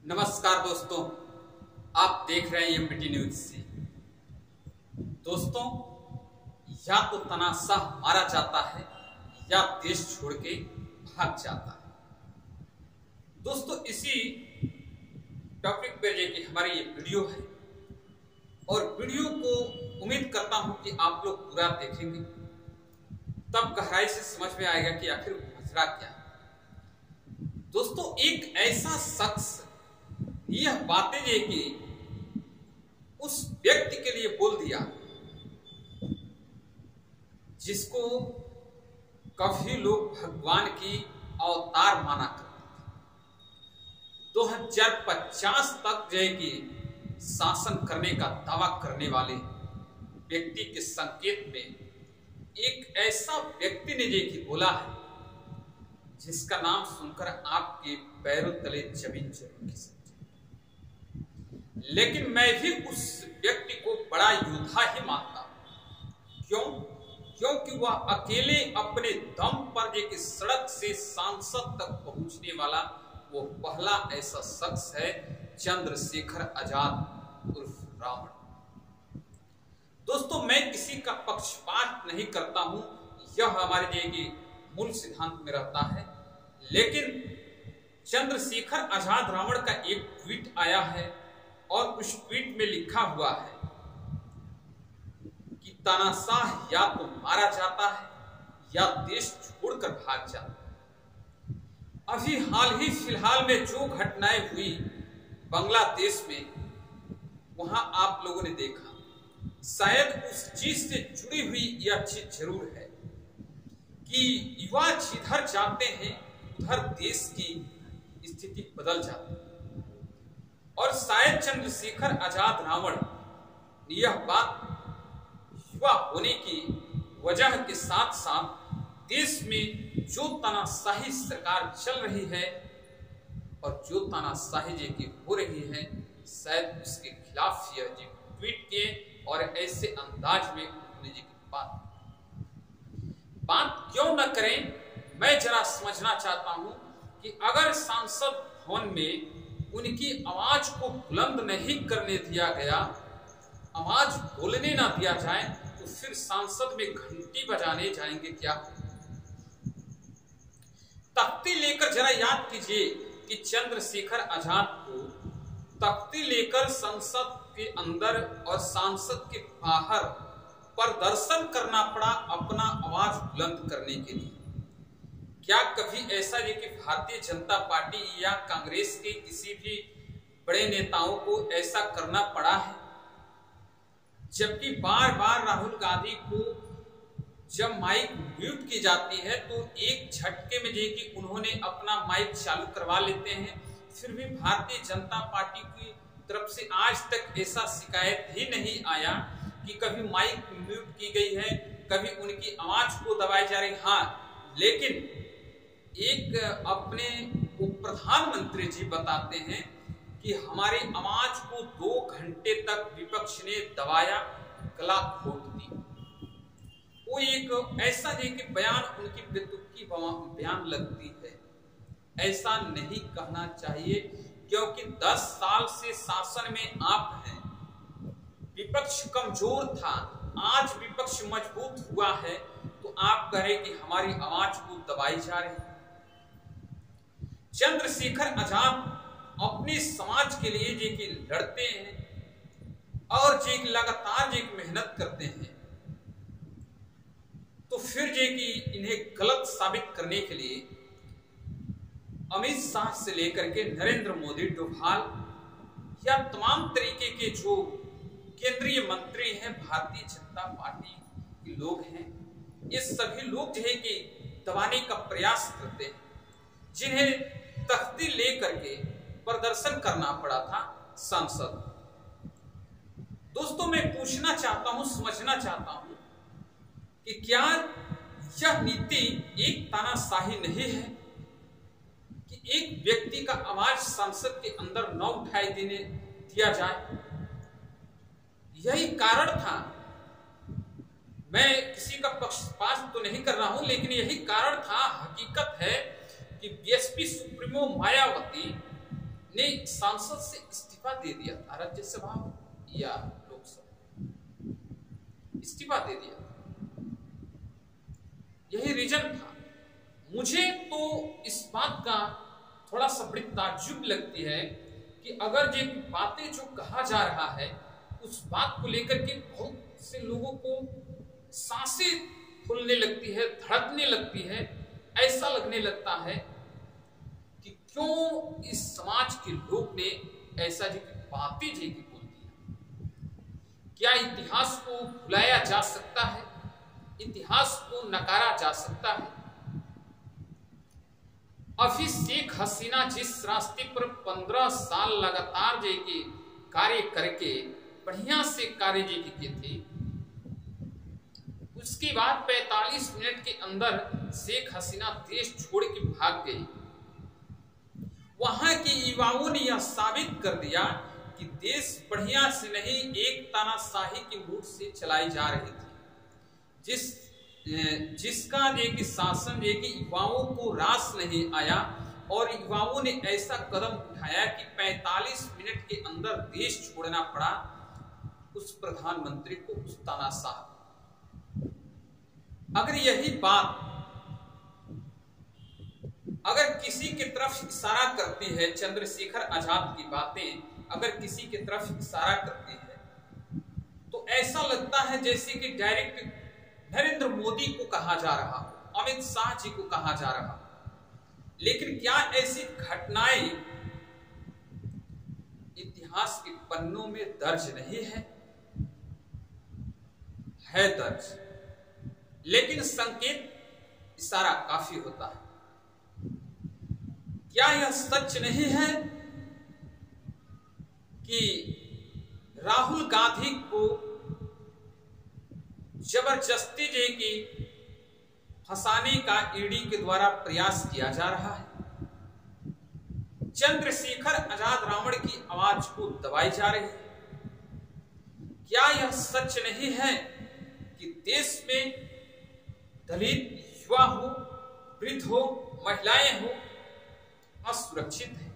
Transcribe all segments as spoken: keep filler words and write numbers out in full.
नमस्कार दोस्तों, आप देख रहे हैं एमबीटी न्यूज से। दोस्तों, या तो तानाशाह मारा जाता है या देश छोड़ के भाग जाता है। दोस्तों, इसी टॉपिक पे लेके हमारी ये वीडियो है और वीडियो को उम्मीद करता हूं कि आप लोग पूरा देखेंगे, तब गहराई से समझ में आएगा कि आखिर मसला क्या है। दोस्तों, एक ऐसा शख्स यह बातें ये कि उस व्यक्ति के लिए बोल दिया जिसको कभी लोग भगवान की अवतार माना करते थे। दो हज़ार पचास तक जय की शासन करने का दावा करने वाले व्यक्ति के संकेत में एक ऐसा व्यक्ति ने ये की बोला है जिसका नाम सुनकर आपके पैरों तले जमीन जरूर खिसक। लेकिन मैं भी उस व्यक्ति को बड़ा योद्धा ही मानता हूं। क्यों? क्योंकि वह अकेले अपने दम पर एक सड़क से सांसद तक पहुंचने वाला वो पहला ऐसा शख्स है, चंद्रशेखर आजाद उर्फ रावण। दोस्तों, मैं किसी का पक्षपात नहीं करता हूं, यह हमारे लिए की मूल सिद्धांत में रहता है। लेकिन चंद्रशेखर आजाद रावण का एक ट्वीट आया है और उस ट्वीट में लिखा हुआ है कि तानाशाह या तो मारा जाता है या देश छोड़कर भाग जाता है। अभी हाल ही फिलहाल में जो घटनाएं हुई बांग्लादेश में, वहां आप लोगों ने देखा, शायद उस चीज से जुड़ी हुई यह चीज जरूर है कि युवा जिधर जाते हैं उधर देश की स्थिति बदल जाती है। और शायद चंद्रशेखर आजाद रावण यह बात युवा होने की वजह के साथ साथ देश में जो तानाशाही सरकार चल रही है और जो तानाशाही जी की हो रही है, शायद उसके खिलाफ यह जी ट्वीट किए और ऐसे अंदाज में उन्होंने जी की बात बात क्यों न करें। मैं जरा समझना चाहता हूं कि अगर सांसद भवन में उनकी आवाज को बुलंद नहीं करने दिया गया, आवाज बोलने ना दिया जाए, तो फिर सांसद में घंटी बजाने जाएंगे क्या? तख्ती लेकर जरा याद कीजिए कि चंद्रशेखर आजाद को तख्ती लेकर संसद के अंदर और सांसद के बाहर प्रदर्शन करना पड़ा अपना आवाज बुलंद करने के लिए। क्या कभी ऐसा है कि भारतीय जनता पार्टी या कांग्रेस के किसी भी बड़े नेताओं को ऐसा करना पड़ा है? जबकि बार बार राहुल गांधी को जब माइक म्यूट की जाती है तो एक झटके में जे कि उन्होंने अपना माइक चालू करवा लेते हैं, फिर भी भारतीय जनता पार्टी की तरफ से आज तक ऐसा शिकायत ही नहीं आया कि कभी माइक म्यूट की गई है, कभी उनकी आवाज को दबाई जा रही। हाँ, लेकिन एक अपने उप प्रधानमंत्री जी बताते हैं कि हमारी आवाज को दो घंटे तक विपक्ष ने दबाया, गला घोट दी। वो एक ऐसा है कि बयान उनकी बेतुकी बयान लगती है। ऐसा नहीं कहना चाहिए, क्योंकि दस साल से शासन में आप हैं, विपक्ष कमजोर था, आज विपक्ष मजबूत हुआ है, तो आप कहें कि हमारी आवाज को दबाई जा रही है। चंद्रशेखर आजाद अपने समाज के लिए जे कि लड़ते हैं और जे कि लगातार जे मेहनत करते हैं, तो फिर जे कि इन्हें गलत साबित करने के लिए अमित शाह से लेकर के नरेंद्र मोदी, डोभाल या तमाम तरीके के जो केंद्रीय मंत्री हैं, भारतीय जनता पार्टी के लोग हैं, ये सभी लोग जो है कि दबाने का प्रयास करते हैं, जिन्हें तख्ती लेकर के प्रदर्शन करना पड़ा था संसद। दोस्तों, मैं पूछना चाहता हूं, समझना चाहता हूं कि क्या यह नीति एक तानाशाही नहीं है कि एक व्यक्ति का आवाज संसद के अंदर न उठाई देने दिया जाए? यही कारण था। मैं किसी का पक्षपात तो नहीं कर रहा हूं, लेकिन यही कारण था, हकीकत है कि बीएसपी सुप्रीमो मायावती ने सांसद से इस्तीफा दे दिया था, राज्यसभा या लोकसभा, इस्तीफा दे दिया। यही रीजन था। मुझे तो इस बात का थोड़ा सा बड़ी ताज्जुब लगती है कि अगर ये बातें जो कहा जा रहा है उस बात को लेकर के बहुत से लोगों को सांसें फूलने लगती है, धड़कने लगती है, ऐसा लगने लगता है कि क्यों इस समाज के लोग ने ऐसा जी की बातें जी की बोल दी। क्या इतिहास को भुलाया जा सकता है? इतिहास को नकारा जा सकता है? अभी शेख हसीना जिस रास्ते पर पंद्रह साल लगातार जे के कार्य करके बढ़िया से कार्य जे के थे, उसके बाद पैंतालीस मिनट के अंदर शेख हसीना देश छोड़ के भाग गई। वहां के युवाओं ने यह साबित कर दिया कि देश बढ़िया से नहीं, एक तानाशाही की मूड से चलाई जा रही थी, जिस जिसका ये कि शासन ये कि युवाओं को रास नहीं आया और युवाओं ने ऐसा कदम उठाया कि पैंतालीस मिनट के अंदर देश छोड़ना पड़ा उस प्रधानमंत्री को, उस तानाशाह। अगर यही बात अगर किसी की तरफ इशारा करती है, चंद्रशेखर आजाद की बातें अगर किसी की तरफ इशारा करती है तो ऐसा लगता है जैसे कि डायरेक्ट नरेंद्र मोदी को कहा जा रहा हो, अमित शाह जी को कहा जा रहा हो। लेकिन क्या ऐसी घटनाएं इतिहास के पन्नों में दर्ज नहीं है? है दर्ज, लेकिन संकेत इशारा काफी होता है। क्या यह सच नहीं है कि राहुल गांधी को जबरदस्ती जे की फंसाने का ईडी के द्वारा प्रयास किया जा रहा है? चंद्रशेखर आजाद रावण की आवाज को दबाई जा रही है? क्या यह सच नहीं है कि देश में दलित युवा हो, वृद्ध हो, महिलाएं हो, असुरक्षित है?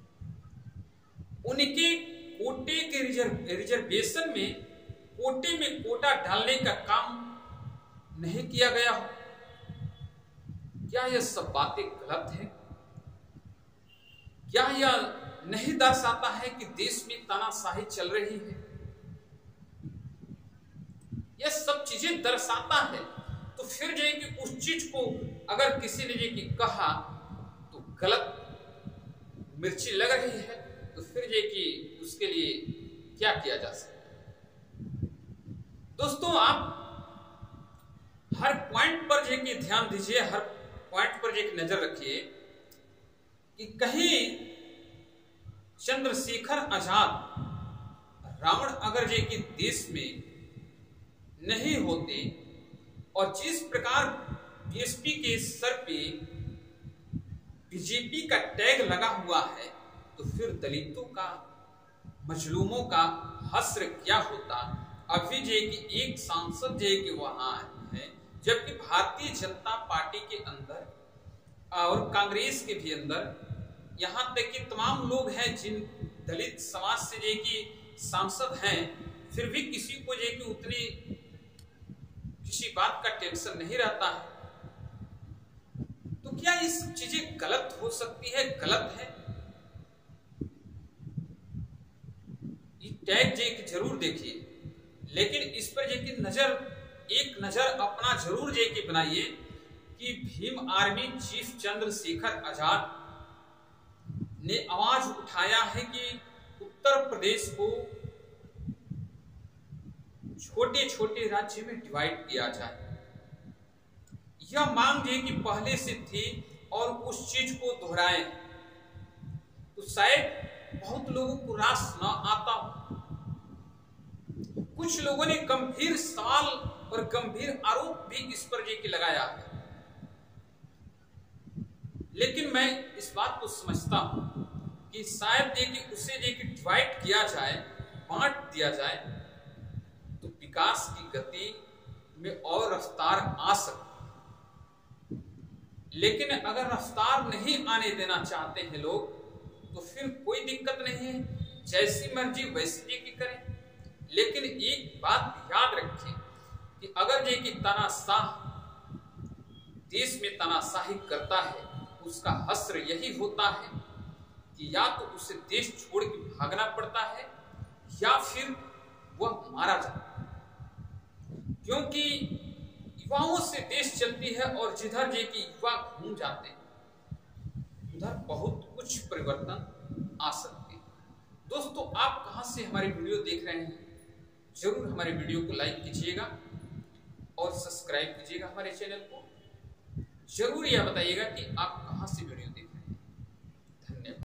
उनके कोटे के रिजर्व रिजर्वेशन में कोटे में कोटा डालने का काम नहीं किया गया हो? क्या यह सब बातें गलत है? क्या यह नहीं दर्शाता है कि देश में तानाशाही चल रही है? यह सब चीजें दर्शाता है। तो फिर जो कि उस चीज को अगर किसी ने जो कि कहा तो गलत मिर्ची लग रही है, तो फिर जो कि उसके लिए क्या किया जा सकता है? दोस्तों, आप हर पॉइंट पर जो कि ध्यान दीजिए, हर पॉइंट पर जो कि नजर रखिए कि कहीं चंद्रशेखर आजाद रावण अगर जो कि देश में नहीं होते और जिस प्रकार बीएसपी के सर पे बीजेपी का टैग लगा हुआ है, तो फिर दलितों का, मजलूमों का हश्र क्या होता। अभी जे कि एक सांसद जे कि वहां है, जबकि भारतीय जनता पार्टी के अंदर और कांग्रेस के भी अंदर यहाँ तक कि तमाम लोग हैं जिन दलित समाज से जे कि सांसद हैं, फिर भी किसी को जे कि उतनी किसी बात का टेंशन नहीं रहता है। तो क्या ये सब चीजें गलत हो सकती है? गलत है। ये टैग जे कि जरूर देखिए, लेकिन इस पर जे कि नजर एक नजर अपना जरूर जे कि बनाइए कि भीम आर्मी चीफ चंद्रशेखर आजाद ने आवाज उठाया है कि उत्तर प्रदेश को छोटे छोटे राज्य में डिवाइड किया जाए। यह मांग है कि पहले से थी और उस चीज को दोहराए तो शायद बहुत लोगों को रास न आता हो। कुछ लोगों ने गंभीर सवाल और गंभीर आरोप भी इस पर जे कि लगाया है, लेकिन मैं इस बात को समझता हूं कि शायद जे कि उसे जे कि डिवाइड किया जाए, बांट दिया जाए, तो विकास की गति में और रफ्तार आ सकती। लेकिन अगर रफ्तार नहीं आने देना चाहते हैं लोग, तो फिर कोई दिक्कत नहीं है, जैसी मर्जी वैसी जी की करें। लेकिन एक बात याद रखें कि अगर ये कि तानाशाह देश में तानाशाही करता है, उसका हश्र यही होता है कि या तो उसे देश छोड़ के भागना पड़ता है या फिर वह मारा जाता है। क्योंकि युवाओं से देश चलती है और जिधर जे कि युवा घूम जाते हैं उधर बहुत कुछ परिवर्तन आ सकते हैं। दोस्तों, आप कहां से हमारी वीडियो देख रहे हैं, जरूर हमारे वीडियो को लाइक कीजिएगा और सब्सक्राइब कीजिएगा हमारे चैनल को। जरूर यह बताइएगा कि आप कहां से